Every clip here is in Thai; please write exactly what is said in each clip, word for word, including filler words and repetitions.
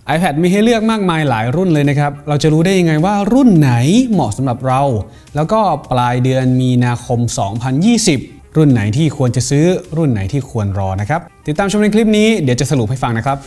iPad มีให้เลือกมากมายหลายรุ่นเลยนะครับเราจะรู้ได้ยังไงว่ารุ่นไหนเหมาะสำหรับเราแล้วก็ปลายเดือนมีนาคมสองพันยี่สิบรุ่นไหนที่ควรจะซื้อรุ่นไหนที่ควรรอนะครับติดตามชมในคลิปนี้เดี๋ยวจะสรุปให้ฟังนะครับ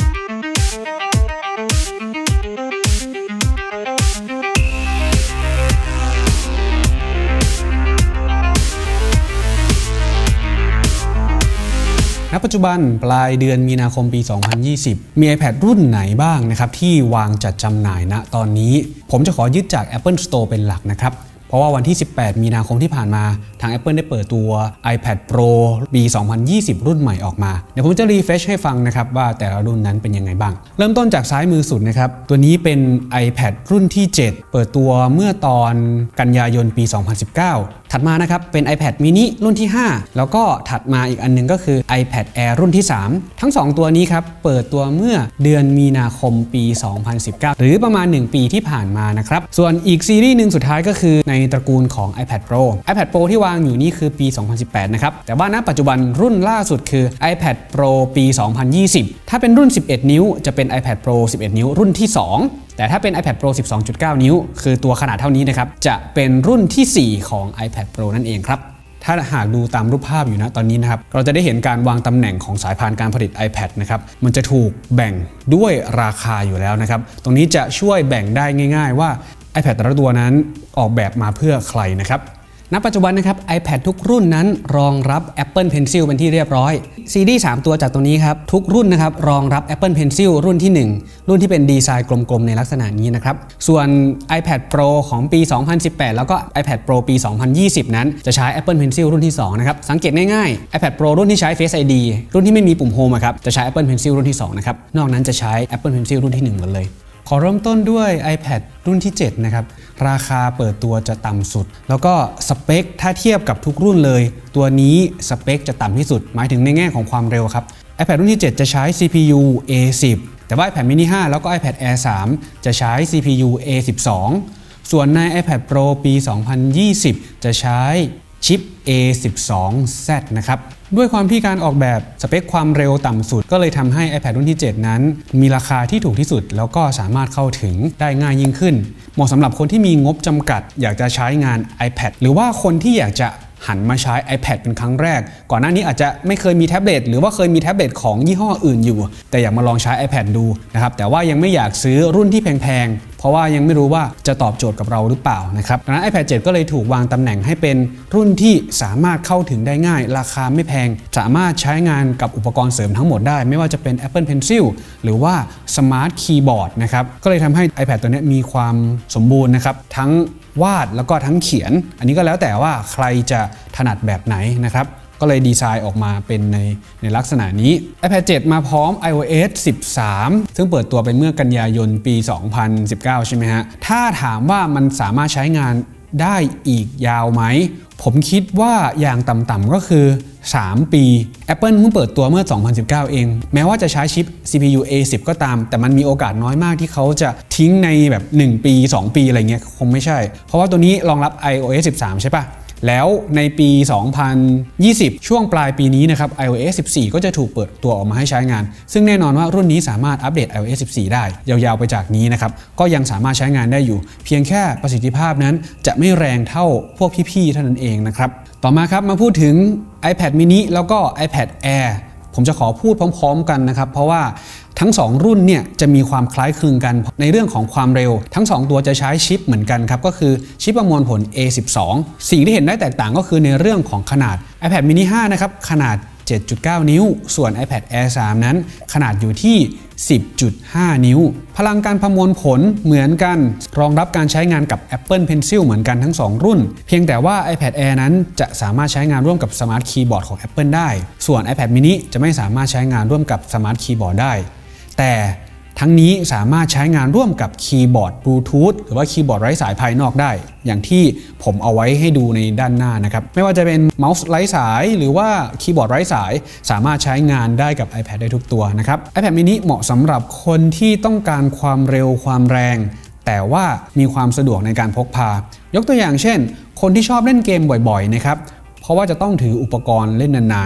ณ ปัจจุบันปลายเดือนมีนาคมปีสองพันยี่สิบมี iPad รุ่นไหนบ้างนะครับที่วางจัดจำหน่ายณตอนนี้ผมจะขอยึดจาก Apple Store เป็นหลักนะครับเพราะว่าวันที่สิบแปดมีนาคมที่ผ่านมาทาง Apple ได้เปิดตัว iPad Pro ปีสองพันยี่สิบรุ่นใหม่ออกมาเดี๋ยวผมจะรีเฟรชให้ฟังนะครับว่าแต่ละรุ่นนั้นเป็นยังไงบ้างเริ่มต้นจากซ้ายมือสุดนะครับตัวนี้เป็น iPad รุ่นที่เจ็ดเปิดตัวเมื่อตอนกันยายนปีสองพันสิบเก้าถัดมานะครับเป็น iPad mini รุ่นที่ห้าแล้วก็ถัดมาอีกอันนึงก็คือ iPad Air รุ่นที่สามทั้งสองตัวนี้ครับเปิดตัวเมื่อเดือนมีนาคมปีสองพันสิบเก้าหรือประมาณหนึ่งปีที่ผ่านมานะครับส่วนอีกซีรีส์หนึ่งสุดท้ายก็คือในตระกูลของ iPad Pro iPad Pro ที่วางอยู่นี่คือปีสองพันสิบแปดนะครับแต่ว่าณปัจจุบันรุ่นล่าสุดคือ iPad Pro ปีสองพันยี่สิบถ้าเป็นรุ่นสิบเอ็ดนิ้วจะเป็น iPad Pro สิบเอ็ดนิ้วรุ่นที่สองแต่ถ้าเป็น iPad Pro สิบสองจุดเก้า นิ้วคือตัวขนาดเท่านี้นะครับจะเป็นรุ่นที่สี่ของ iPad Pro นั่นเองครับถ้าหากดูตามรูปภาพอยู่นะตอนนี้นะครับเราจะได้เห็นการวางตำแหน่งของสายพานการผลิต iPad นะครับมันจะถูกแบ่งด้วยราคาอยู่แล้วนะครับตรงนี้จะช่วยแบ่งได้ง่ายๆว่า iPad แต่ละตัวนั้นออกแบบมาเพื่อใครนะครับณปัจจุบันนะครับ iPad ทุกรุ่นนั้นรองรับ Apple Pencil เป็นที่เรียบร้อยซีรีส์สามตัวจากตัวนี้ครับทุกรุ่นนะครับรองรับ Apple Pencil รุ่นที่หนึ่งรุ่นที่เป็นดีไซน์กลมๆในลักษณะนี้นะครับส่วน iPad Pro ของปีสองพันสิบแปดแล้วก็ iPad Pro ปีสองพันยี่สิบนั้นจะใช้ Apple Pencil รุ่นที่สองนะครับสังเกตง่ายๆ iPad Pro รุ่นที่ใช้ Face ไอ ดี รุ่นที่ไม่มีปุ่ม Home ครับจะใช้ Apple Pencil รุ่นที่สองนะครับนอกนั้นจะใช้ Apple Pencil รุ่นที่หนึ่งหมดเลยขอเริ่มต้นด้วย iPad รุ่นที่เจ็ดนะครับราคาเปิดตัวจะต่ำสุดแล้วก็สเปคถ้าเทียบกับทุกรุ่นเลยตัวนี้สเปคจะต่ำที่สุดหมายถึงในแง่ของความเร็วครับ iPad รุ่นที่เจ็ดจะใช้ ซี พี ยู เอ สิบ แต่ว่า iPad mini ห้าแล้วก็ iPad Air สามจะใช้ ซี พี ยู เอ สิบสอง ส่วนใน iPad Pro ปีสองพันยี่สิบจะใช้ชิป เอ สิบสอง แซด นะครับด้วยความที่การออกแบบสเปคความเร็วต่ำสุดก็เลยทำให้ iPad รุ่นที่เจ็ดนั้นมีราคาที่ถูกที่สุดแล้วก็สามารถเข้าถึงได้ง่ายยิ่งขึ้นเหมาะสำหรับคนที่มีงบจำกัดอยากจะใช้งาน iPad หรือว่าคนที่อยากจะหันมาใช้ iPad เป็นครั้งแรกก่อนหน้านี้อาจจะไม่เคยมีแท็บเล็ตหรือว่าเคยมีแท็บเล็ตของยี่ห้ออื่นอยู่แต่อยากมาลองใช้ iPad ดูนะครับแต่ว่ายังไม่อยากซื้อรุ่นที่แพงๆเพราะว่ายังไม่รู้ว่าจะตอบโจทย์กับเราหรือเปล่านะครับดังนั้น iPad เจ็ดก็เลยถูกวางตำแหน่งให้เป็นรุ่นที่สามารถเข้าถึงได้ง่ายราคาไม่แพงสามารถใช้งานกับอุปกรณ์เสริมทั้งหมดได้ไม่ว่าจะเป็น Apple Pencil หรือว่า Smart Keyboard นะครับก็เลยทำให้ iPad ตัวนี้มีความสมบูรณ์นะครับทั้งวาดแล้วก็ทั้งเขียนอันนี้ก็แล้วแต่ว่าใครจะถนัดแบบไหนนะครับก็เลยดีไซน์ออกมาเป็นในในลักษณะนี้ iPad เจ็ดมาพร้อม iOS สิบสามซึ่งเปิดตัวไปเมื่อกันยายนปีสองพันสิบเก้าใช่ไหมฮะถ้าถามว่ามันสามารถใช้งานได้อีกยาวไหมผมคิดว่าอย่างต่ำๆก็คือสามปี Apple เพิ่งเปิดตัวเมื่อสองพันสิบเก้าเองแม้ว่าจะใช้ชิป ซี พี ยู เอ สิบ ก็ตามแต่มันมีโอกาสน้อยมากที่เขาจะทิ้งในแบบหนึ่งปีสองปีอะไรเงี้ยคงไม่ใช่เพราะว่าตัวนี้รองรับ iOS สิบสามใช่ปะแล้วในปีสองพันยี่สิบช่วงปลายปีนี้นะครับ iOS สิบสี่ ก็จะถูกเปิดตัวออกมาให้ใช้งานซึ่งแน่นอนว่ารุ่นนี้สามารถอัปเดต iOS สิบสี่ ได้ยาวๆไปจากนี้นะครับก็ยังสามารถใช้งานได้อยู่เพียงแค่ประสิทธิภาพนั้นจะไม่แรงเท่าพวกพี่ๆเท่านั้นเองนะครับต่อมาครับมาพูดถึง iPad mini แล้วก็ iPad Air ผมจะขอพูดพร้อมๆกันนะครับเพราะว่าทั้งสองรุ่นเนี่ยจะมีความคล้ายคลึงกันในเรื่องของความเร็วทั้งสองตัวจะใช้ชิปเหมือนกันครับก็คือชิปประมวลผล เอ สิบสอง สิ่งที่เห็นได้แตกต่างก็คือในเรื่องของขนาด iPad mini ห้านะครับขนาด เจ็ดจุดเก้า นิ้วส่วน iPad Air สาม นั้นขนาดอยู่ที่ สิบจุดห้า นิ้วพลังการประมวลผลเหมือนกันรองรับการใช้งานกับ Apple Pencil เหมือนกันทั้งสองรุ่นเพียงแต่ว่า iPad Air นั้นจะสามารถใช้งานร่วมกับ Smart Keyboard ของ Apple ได้ส่วน iPad mini จะไม่สามารถใช้งานร่วมกับ Smart Keyboard ได้แต่ทั้งนี้สามารถใช้งานร่วมกับคีย์บอร์ดบลูทูธหรือว่าคีย์บอร์ดไร้สายภายนอกได้อย่างที่ผมเอาไว้ให้ดูในด้านหน้านะครับไม่ว่าจะเป็นเมาส์ไร้สายหรือว่าคีย์บอร์ดไร้สายสามารถใช้งานได้กับ iPad ได้ทุกตัวนะครับ iPad mini เหมาะสำหรับคนที่ต้องการความเร็วความแรงแต่ว่ามีความสะดวกในการพกพายกตัวอย่างเช่นคนที่ชอบเล่นเกมบ่อยๆนะครับเพราะว่าจะต้องถืออุปกรณ์เล่นนานๆ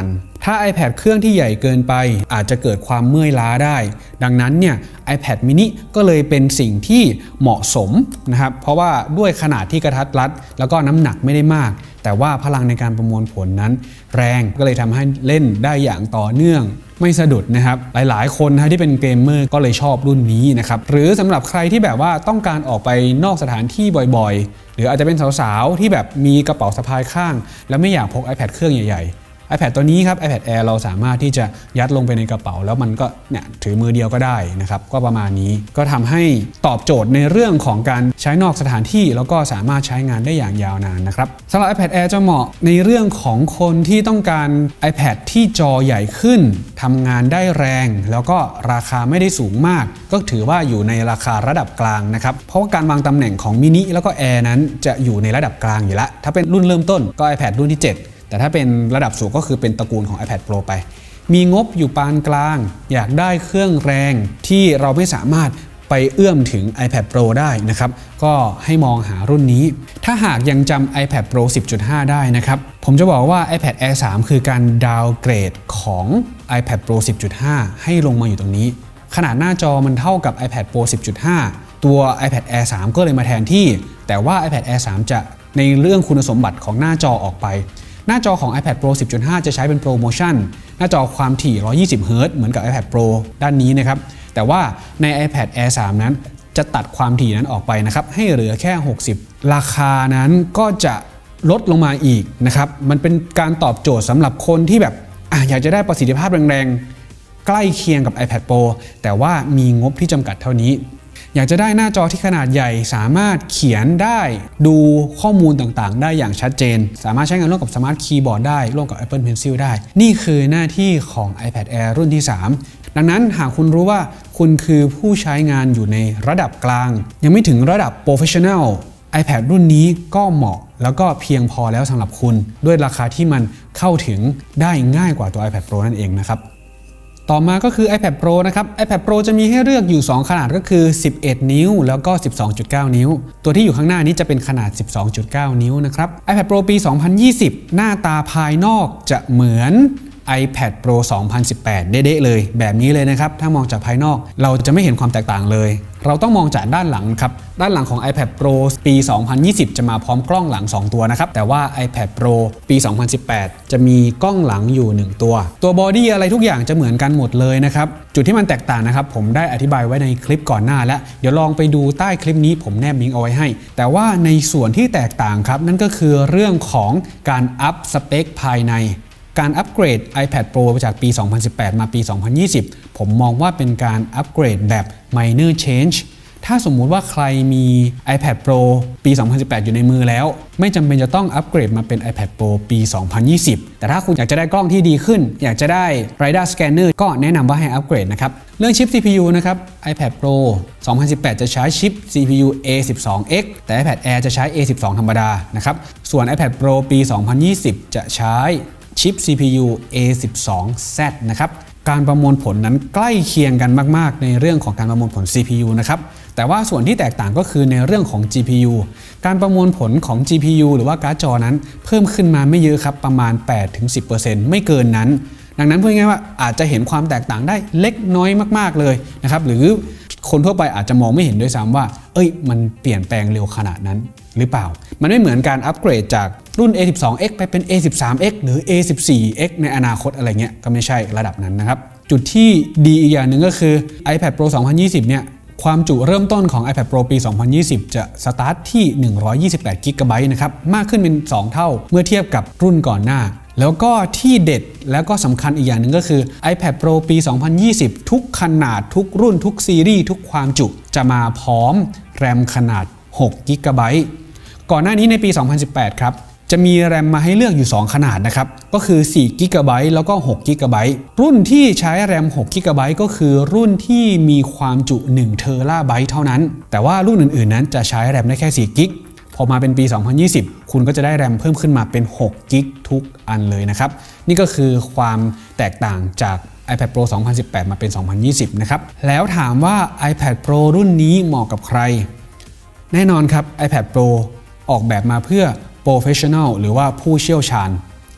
ถ้า iPad เครื่องที่ใหญ่เกินไปอาจจะเกิดความเมื่อยล้าได้ดังนั้นเนี่ย iPad mini ก็เลยเป็นสิ่งที่เหมาะสมนะครับเพราะว่าด้วยขนาดที่กระทัดรัดแล้วก็น้ำหนักไม่ได้มากแต่ว่าพลังในการประมวลผลนั้นแรงก็เลยทำให้เล่นได้อย่างต่อเนื่องไม่สะดุดนะครับหลายๆคนนะที่เป็นเกมเมอร์ก็เลยชอบรุ่นนี้นะครับหรือสำหรับใครที่แบบว่าต้องการออกไปนอกสถานที่บ่อยๆหรืออาจจะเป็นสาวๆที่แบบมีกระเป๋าสะพายข้างแล้วไม่อยากพก iPad เครื่องใหญ่ๆiPad ตัวนี้ครับ iPad Air เราสามารถที่จะยัดลงไปในกระเป๋าแล้วมันก็เนี่ยถือมือเดียวก็ได้นะครับก็ประมาณนี้ก็ทำให้ตอบโจทย์ในเรื่องของการใช้นอกสถานที่แล้วก็สามารถใช้งานได้อย่างยาวนานนะครับสำหรับ iPad Air จะเหมาะในเรื่องของคนที่ต้องการ iPad ที่จอใหญ่ขึ้นทำงานได้แรงแล้วก็ราคาไม่ได้สูงมากก็ถือว่าอยู่ในราคาระดับกลางนะครับเพราะว่าการวางตำแหน่งของ Mini แล้วก็ Air นั้นจะอยู่ในระดับกลางอยู่แล้วถ้าเป็นรุ่นเริ่มต้นก็ iPad รุ่นที่เจ็ดแต่ถ้าเป็นระดับสูงก็คือเป็นตระกูลของ iPad Pro ไปมีงบอยู่ปานกลางอยากได้เครื่องแรงที่เราไม่สามารถไปเอื้อมถึง iPad Pro ได้นะครับก็ให้มองหารุ่นนี้ถ้าหากยังจำ iPad Pro สิบจุดห้า ได้นะครับผมจะบอกว่า iPad Air สาม คือการดาวน์เกรดของ iPad Pro สิบจุดห้า ให้ลงมาอยู่ตรงนี้ขนาดหน้าจอมันเท่ากับ iPad Pro สิบจุดห้า ตัว iPad Air สาม ก็เลยมาแทนที่แต่ว่า iPad Air สาม จะในเรื่องคุณสมบัติของหน้าจอออกไปหน้าจอของ iPad Pro สิบจุดห้า จะใช้เป็น Pro Motion หน้าจอความถี่ หนึ่งร้อยยี่สิบ เฮิร์ตซ์ เหมือนกับ iPad Pro ด้านนี้นะครับแต่ว่าใน iPad Air สาม นั้นจะตัดความถี่นั้นออกไปนะครับให้เหลือแค่หกสิบราคานั้นก็จะลดลงมาอีกนะครับมันเป็นการตอบโจทย์สำหรับคนที่แบบออยากจะได้ประสิทธิภาพแรงๆใกล้เคียงกับ iPad Pro แต่ว่ามีงบที่จำกัดเท่านี้อยากจะได้หน้าจอที่ขนาดใหญ่สามารถเขียนได้ดูข้อมูลต่างๆได้อย่างชัดเจนสามารถใช้งานร่วมกับสมาร์ทคีย์บอร์ดได้ร่วมกับ Apple Pencil ได้นี่คือหน้าที่ของ iPad Air รุ่นที่สามดังนั้นหากคุณรู้ว่าคุณคือผู้ใช้งานอยู่ในระดับกลางยังไม่ถึงระดับ Professional iPad รุ่นนี้ก็เหมาะแล้วก็เพียงพอแล้วสำหรับคุณด้วยราคาที่มันเข้าถึงได้ง่ายกว่าตัว iPad Pro นั่นเองนะครับต่อมาก็คือ iPad Pro นะครับ iPad Pro จะมีให้เลือกอยู่สองขนาดก็คือสิบเอ็ดนิ้วแล้วก็ สิบสองจุดเก้า นิ้วตัวที่อยู่ข้างหน้านี้จะเป็นขนาด สิบสองจุดเก้า นิ้วนะครับ iPad Pro ปี สองพันยี่สิบ หน้าตาภายนอกจะเหมือน iPad Pro สองพันสิบแปด เด๊ะๆเลยแบบนี้เลยนะครับถ้ามองจากภายนอกเราจะไม่เห็นความแตกต่างเลยเราต้องมองจากด้านหลังครับด้านหลังของ iPad Pro ปี สองพันยี่สิบ จะมาพร้อมกล้องหลังสองตัวนะครับแต่ว่า iPad Pro ปี สองพันสิบแปด จะมีกล้องหลังอยู่หนึ่งตัวตัวบอดี้อะไรทุกอย่างจะเหมือนกันหมดเลยนะครับจุดที่มันแตกต่างนะครับผมได้อธิบายไว้ในคลิปก่อนหน้าแล้วเดี๋ยวลองไปดูใต้คลิปนี้ผมแนบลิงก์เอาไว้ให้แต่ว่าในส่วนที่แตกต่างครับนั่นก็คือเรื่องของการอัพสเปคภายในการอัปเกรด iPad Pro จากปี สองพันสิบแปด มาปี สองพันยี่สิบ ผมมองว่าเป็นการอัปเกรดแบบ minor change ถ้าสมมุติว่าใครมี iPad Pro ปี สองพันสิบแปด อยู่ในมือแล้วไม่จำเป็นจะต้องอัปเกรดมาเป็น iPad Pro ปี สองพันยี่สิบ แต่ถ้าคุณอยากจะได้กล้องที่ดีขึ้นอยากจะได้ Radar Scanner ก็แนะนำว่าให้อัปเกรดนะครับเรื่องชิป ซี พี ยู นะครับ iPad Pro สองพันสิบแปด จะใช้ชิป ซี พี ยู เอ สิบสอง เอ็กซ์ แต่ iPad Air จะใช้ เอ สิบสอง ธรรมดานะครับส่วน iPad Pro ปี สองพันยี่สิบ จะใช้ชิป ซี พี ยู เอ สิบสอง แซด นะครับการประมวลผลนั้นใกล้เคียงกันมากๆในเรื่องของการประมวลผล ซี พี ยู นะครับแต่ว่าส่วนที่แตกต่างก็คือในเรื่องของ จี พี ยู การประมวลผลของ จี พี ยู หรือว่าการ์ดจอนั้นเพิ่มขึ้นมาไม่เยอะครับประมาณ แปดถึงสิบเปอร์เซ็นต์ ไม่เกินนั้นดังนั้นพูดง่ายๆว่าอาจจะเห็นความแตกต่างได้เล็กน้อยมากๆเลยนะครับหรือคนทั่วไปอาจจะมองไม่เห็นด้วยซ้ำว่าเอ้ยมันเปลี่ยนแปลงเร็วขนาดนั้นหรือเปล่ามันไม่เหมือนการอัปเกรดจากรุ่น เอ สิบสอง เอ็กซ์ ไปเป็น เอ สิบสาม เอ็กซ์ หรือ เอ สิบสี่ เอ็กซ์ ในอนาคตอะไรเงี้ยก็ไม่ใช่ระดับนั้นนะครับจุดที่ดีอีกอย่างหนึ่งก็คือ iPad Pro สองพันยี่สิบ เนี่ยความจุเริ่มต้นของ iPad Pro ปี สองพันยี่สิบ จะสตาร์ทที่ หนึ่งร้อยยี่สิบแปด กิกะไบต์ นะครับมากขึ้นเป็นสองเท่าเมื่อเทียบกับรุ่นก่อนหน้าแล้วก็ที่เด็ดแล้วก็สำคัญอีกอย่างหนึ่งก็คือ iPad Pro ปี สองพันยี่สิบ ทุกขนาดทุกรุ่นทุกซีรีส์ทุกความจุจะมาพร้อมแรมขนาดหกกิกะไบต์ก่อนหน้านี้ในปี สองพันสิบแปด ครับจะมีแรมมาให้เลือกอยู่สองขนาดนะครับก็คือสี่กิกะไบต์แล้วก็หกกิกะไบต์รุ่นที่ใช้แรมหกกิกะไบต์ก็คือรุ่นที่มีความจุหนึ่งเทราไบต์เท่านั้นแต่ว่ารุ่นอื่นๆนั้นจะใช้แรมได้แค่สี่กิกพอมาเป็นปี สองพันยี่สิบ คุณก็จะได้แรมเพิ่มขึ้นมาเป็นหกกิกทุกอันเลยนะครับนี่ก็คือความแตกต่างจาก iPad Pro สองพันสิบแปด มาเป็น สองพันยี่สิบ นะครับแล้วถามว่า iPad Pro รุ่นนี้เหมาะกับใครแน่นอนครับ iPad Pro ออกแบบมาเพื่อ Professional หรือว่าผู้เชี่ยวชาญ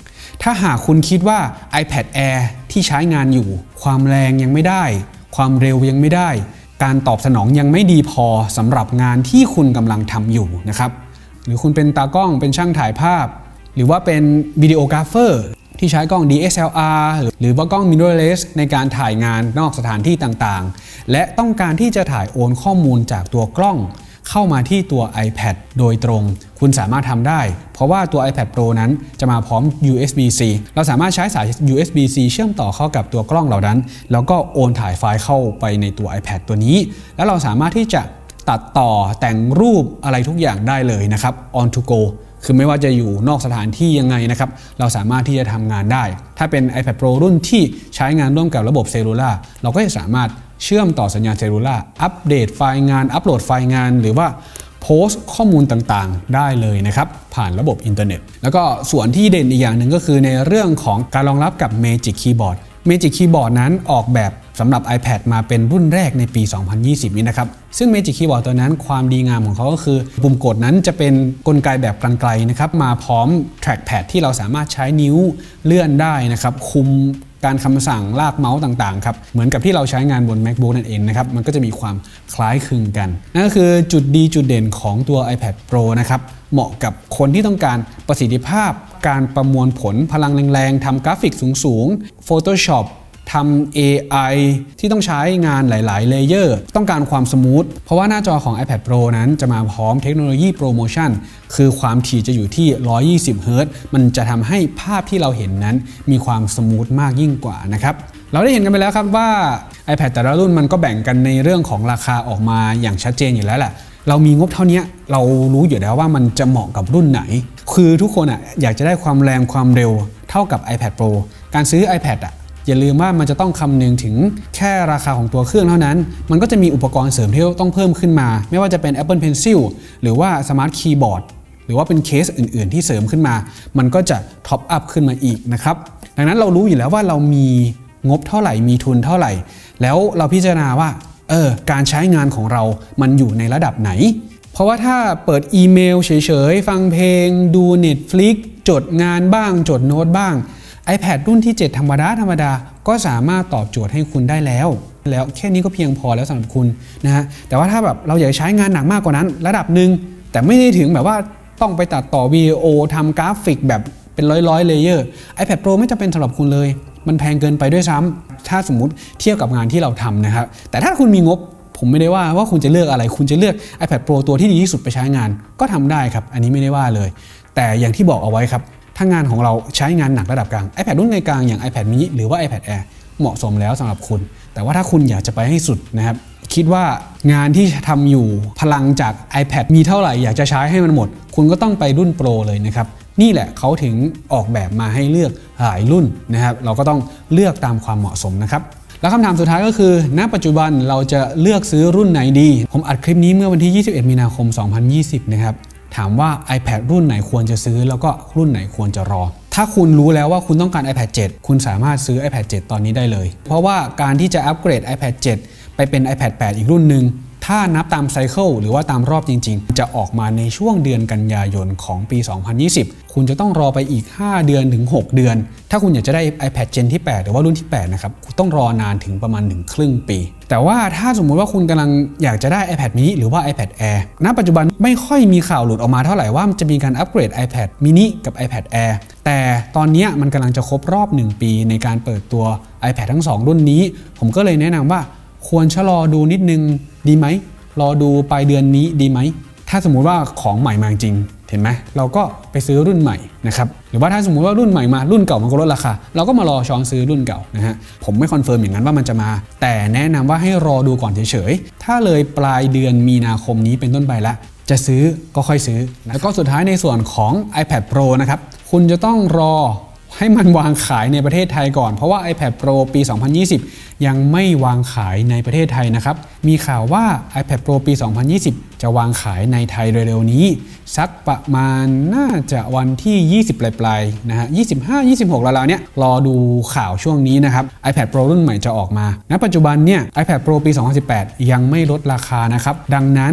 ถ้าหากคุณคิดว่า iPad Air ที่ใช้งานอยู่ความแรงยังไม่ได้ความเร็วยังไม่ได้การตอบสนองยังไม่ดีพอสำหรับงานที่คุณกำลังทำอยู่นะครับหรือคุณเป็นตากล้องเป็นช่างถ่ายภาพหรือว่าเป็นวิดีโอกราฟเฟอร์ที่ใช้กล้อง ดี เอส แอล อาร์ หรือว่ากล้อง mirrorless ในการถ่ายงานนอกสถานที่ต่างๆและต้องการที่จะถ่ายโอนข้อมูลจากตัวกล้องเข้ามาที่ตัว iPad โดยตรงคุณสามารถทำได้เพราะว่าตัว iPad Pro นั้นจะมาพร้อม ยู เอส บี ซี เราสามารถใช้สาย ยู เอส บี ซี เชื่อมต่อเข้ากับตัวกล้องเหล่านั้นแล้วก็โอนถ่ายไฟล์เข้าไปในตัว iPad ตัวนี้แล้วเราสามารถที่จะตัดต่อแต่งรูปอะไรทุกอย่างได้เลยนะครับ on to go คือไม่ว่าจะอยู่นอกสถานที่ยังไงนะครับเราสามารถที่จะทำงานได้ถ้าเป็น iPad Pro รุ่นที่ใช้งานร่วมกับระบบเซลลูล่าเราก็จะสามารถเชื่อมต่อสัญญาณเซลลูล่าอัปเดตไฟล์งานอัปโหลดไฟล์งานหรือว่าโพสต์ข้อมูลต่างๆได้เลยนะครับผ่านระบบอินเทอร์เน็ตแล้วก็ส่วนที่เด่นอีกอย่างหนึ่งก็คือในเรื่องของการรองรับกับ Magic Keyboard Magic Keyboard นั้นออกแบบสำหรับ iPad มาเป็นรุ่นแรกในปี สองพันยี่สิบ นี้นะครับซึ่ง Magic Keyboard ตัวนั้นความดีงามของเขาก็คือปุ่มกดนั้นจะเป็นกลไกแบบไกลๆนะครับมาพร้อม Trackpad ที่เราสามารถใช้นิ้วเลื่อนได้นะครับคุมการคำสั่งลากเมาส์ต่างๆครับเหมือนกับที่เราใช้งานบน MacBook นั่นเองนะครับมันก็จะมีความคล้ายคลึงกันนั่นก็คือจุดดีจุดเด่นของตัว iPad Pro นะครับเหมาะกับคนที่ต้องการประสิทธิภาพการประมวลผลพลังแรงๆทำกราฟิกสูงๆ Photoshop ทำ เอ ไอ ที่ต้องใช้งานหลายๆเลเยอร์ต้องการความสมูทเพราะว่าหน้าจอของ iPad Pro นั้นจะมาพร้อมเทคโนโลยีโปรโมชั่นคือความถี่จะอยู่ที่หนึ่งร้อยยี่สิบเฮิร์ตซ์มันจะทำให้ภาพที่เราเห็นนั้นมีความสมูทมากยิ่งกว่านะครับเราได้เห็นกันไปแล้วครับว่า iPad แต่ละรุ่นมันก็แบ่งกันในเรื่องของราคาออกมาอย่างชัดเจนอยู่แล้วแหละเรามีงบเท่านี้เรารู้อยู่แล้วว่ามันจะเหมาะกับรุ่นไหนคือทุกคนอ่ะอยากจะได้ความแรงความเร็วเท่ากับ iPad Pro การซื้อ iPad อ่ะอย่าลืมว่ามันจะต้องคำนึงถึงแค่ราคาของตัวเครื่องเท่านั้นมันก็จะมีอุปกรณ์เสริมที่ต้องเพิ่มขึ้นมาไม่ว่าจะเป็น Apple Pencil หรือว่า Smart Keyboard หรือว่าเป็นเคสอื่นๆที่เสริมขึ้นมามันก็จะท็อปอัพขึ้นมาอีกนะครับดังนั้นเรารู้อยู่แล้วว่าเรามีงบเท่าไหร่มีทุนเท่าไหร่แล้วเราพิจารณาว่าเออการใช้งานของเรามันอยู่ในระดับไหนเพราะว่าถ้าเปิดอีเมลเฉยๆฟังเพลงดู Netflix จดงานบ้างจดโน้ตบ้าง iPad รุ่นที่เจ็ดธรรมดาธรรมดาก็สามารถตอบโจทย์ให้คุณได้แล้วแล้วแค่นี้ก็เพียงพอแล้วสำหรับคุณนะฮะแต่ว่าถ้าแบบเราอยากใช้งานหนักมากกว่านั้นระดับหนึ่งแต่ไม่ได้ถึงแบบว่าต้องไปตัดต่อวิดีโอทำกราฟิกแบบเป็นร้อยๆเลเยอร์ iPad Pro ไม่จำเป็นสำหรับคุณเลยมันแพงเกินไปด้วยซ้ำถ้าสมมุติเทียบกับงานที่เราทำนะครับแต่ถ้าคุณมีงบผมไม่ได้ว่าว่าคุณจะเลือกอะไรคุณจะเลือก iPad Pro ตัวที่ดีที่สุดไปใช้งานก็ทำได้ครับอันนี้ไม่ได้ว่าเลยแต่อย่างที่บอกเอาไว้ครับถ้างานของเราใช้งานหนักระดับกลาง iPad รุ่นกลางอย่าง iPad mini หรือว่า iPad Air เหมาะสมแล้วสำหรับคุณแต่ว่าถ้าคุณอยากจะไปให้สุดนะครับคิดว่างานที่ทำอยู่พลังจาก iPad มีเท่าไหร่อยากจะใช้ให้มันหมดคุณก็ต้องไปรุ่น Pro เลยนะครับนี่แหละเขาถึงออกแบบมาให้เลือกหลายรุ่นนะครับเราก็ต้องเลือกตามความเหมาะสมนะครับแล้วคำถามสุดท้ายก็คือณปัจจุบันเราจะเลือกซื้อรุ่นไหนดีผมอัดคลิปนี้เมื่อวันที่ยี่สิบเอ็ดมีนาคมสองพันยี่สิบนะครับถามว่า iPad รุ่นไหนควรจะซื้อแล้วก็รุ่นไหนควรจะรอถ้าคุณรู้แล้วว่าคุณต้องการ iPad เจ็ดคุณสามารถซื้อ iPad เจ็ดตอนนี้ได้เลยเพราะว่าการที่จะอัปเกรด iPad เจ็ดไปเป็น iPad แปดอีกรุ่นหนึ่งถ้านับตามไซเคิลหรือว่าตามรอบจริงๆจะออกมาในช่วงเดือนกันยายนของปีสองพันยี่สิบคุณจะต้องรอไปอีกห้าเดือนถึงหกเดือนถ้าคุณอยากจะได้ iPad Gen ที่แปดหรือว่ารุ่นที่แปดนะครับคุณต้องรอนานถึงประมาณหนึ่งครึ่งปีแต่ว่าถ้าสมมุติว่าคุณกำลังอยากจะได้ iPad mini หรือว่า iPad Air ณ ปัจจุบันไม่ค่อยมีข่าวหลุดออกมาเท่าไหร่ว่าจะมีการอัปเกรด iPad mini กับ iPad Air แต่ตอนนี้มันกำลังจะครบรอบหนึ่งปีในการเปิดตัว iPad ทั้งสองรุ่นนี้ผมก็เลยแนะนำว่าควรชะลอดูนิดนึงดีไหมรอดูปลายเดือนนี้ดีไหมถ้าสมมุติว่าของใหม่มาจริงเห็นไหมเราก็ไปซื้อรุ่นใหม่นะครับหรือว่าถ้าสมมุติว่ารุ่นใหม่มารุ่นเก่ามันก็ลดราคาเราก็มารอช้อนซื้อรุ่นเก่านะฮะผมไม่คอนเฟิร์มอย่างนั้นว่ามันจะมาแต่แนะนำว่าให้รอดูก่อนเฉยๆถ้าเลยปลายเดือนมีนาคมนี้เป็นต้นไปแล้วจะซื้อก็ค่อยซื้อแล้วก็สุดท้ายในส่วนของ iPad Pro นะครับคุณจะต้องรอให้มันวางขายในประเทศไทยก่อนเพราะว่า iPad Pro ปี สองพันยี่สิบยังไม่วางขายในประเทศไทยนะครับมีข่าวว่า iPad Pro ปี สองพันยี่สิบจะวางขายในไทยเร็วๆนี้สักประมาณน่าจะวันที่ยี่สิบปลายๆนะฮะยี่สิบห้า ยี่สิบหกราวๆเนี้ยรอดูข่าวช่วงนี้นะครับ iPad Pro รุ่นใหม่จะออกมาณปัจจุบันเนี่ย iPad Pro ปี สองพันสิบแปดยังไม่ลดราคานะครับดังนั้น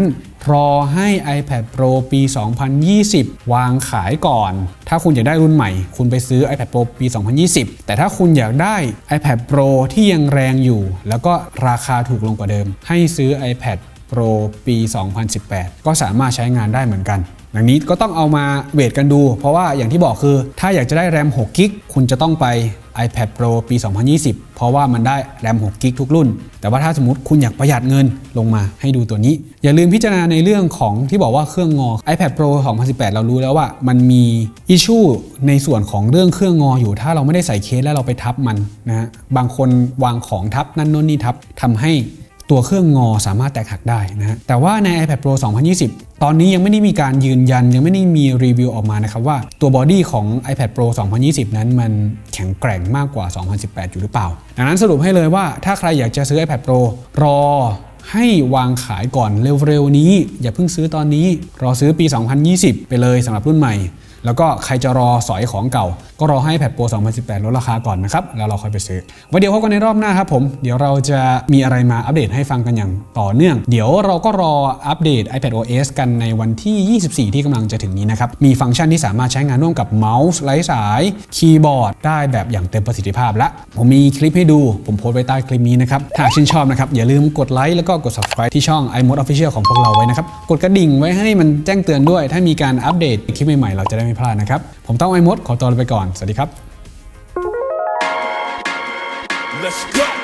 รอให้ iPad Pro ปี สองพันยี่สิบ วางขายก่อนถ้าคุณอยากได้รุ่นใหม่คุณไปซื้อ iPad Pro ปี สองพันยี่สิบ แต่ถ้าคุณอยากได้ iPad Pro ที่ยังแรงอยู่แล้วก็ราคาถูกลงกว่าเดิมให้ซื้อ iPad Pro ปี สองพันสิบแปด ก็สามารถใช้งานได้เหมือนกันดังนี้ก็ต้องเอามาเวทกันดูเพราะว่าอย่างที่บอกคือถ้าอยากจะได้แรม หกกิกะไบต์ คุณจะต้องไป iPad Pro ปี สองพันยี่สิบ เพราะว่ามันได้แรม หกกิกะไบต์ ทุกรุ่นแต่ว่าถ้าสมมติคุณอยากประหยัดเงินลงมาให้ดูตัวนี้อย่าลืมพิจารณาในเรื่องของที่บอกว่าเครื่องงอ iPad Pro สองพันสิบแปด เรารู้แล้วว่ามันมีอิชชูในส่วนของเรื่องเครื่องงออยู่ถ้าเราไม่ได้ใส่เคสแล้วเราไปทับมันนะฮะบางคนวางของทับนั่นโน่นนี่ทับทำให้ตัวเครื่องงอสามารถแตกหักได้นะฮะแต่ว่าใน iPad Pro สองพันยี่สิบ ตอนนี้ยังไม่ได้มีการยืนยันยังไม่ได้มีรีวิวออกมานะครับว่าตัวบอดี้ของ iPad Pro สองพันยี่สิบ นั้นมันแข็งแกร่งมากกว่า สองพันสิบแปด อยู่หรือเปล่าดังนั้นสรุปให้เลยว่าถ้าใครอยากจะซื้อ iPad Pro รอให้วางขายก่อนเร็วๆนี้อย่าเพิ่งซื้อตอนนี้รอซื้อปี สองพันยี่สิบ ไปเลยสำหรับรุ่นใหม่แล้วก็ใครจะรอสอยของเก่าก็รอให้ iPad Pro สองพันสิบแปด ลดราคาก่อนนะครับแล้วเราค่อยไปซื้อไว้เดี๋ยวพบกันในรอบหน้าครับผมเดี๋ยวเราจะมีอะไรมาอัปเดตให้ฟังกันอย่างต่อเนื่องเดี๋ยวเราก็รออัปเดต iPad โอ เอส กันในวันที่ยี่สิบสี่ที่กำลังจะถึงนี้นะครับมีฟังก์ชันที่สามารถใช้งานร่วมกับเมาส์ไร้สายคีย์บอร์ดได้แบบอย่างเต็มประสิทธิภาพและผมมีคลิปให้ดูผมโพสต์ไว้ใต้คลิปนี้นะครับถ้าชื่นชอบนะครับอย่าลืมกดไลค์แล้วก็กด Subscribe ที่ช่อง iMode Official ของพวกเราไว้นะครับกดกระดิ่งไว้ให้มันแจ้งเตือนด้วยถ้ามีการอัปเดตคลิปใหม่ๆเราจะได้ไม่พลาดนะครับผมต้องไอมดขอตัวไปก่อนสวัสดีครับ Let's go